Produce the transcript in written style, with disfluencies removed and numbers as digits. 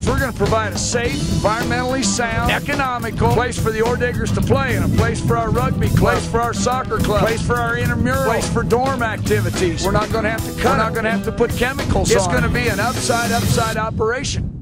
we're going to provide a safe, environmentally sound, economical place for the Ore Diggers to play, and a place for our rugby club, place for our soccer club, place for our intramural, place for dorm activities. We're not going to have to cut. We're not going to have to put chemicals on. It's going to be an upside operation.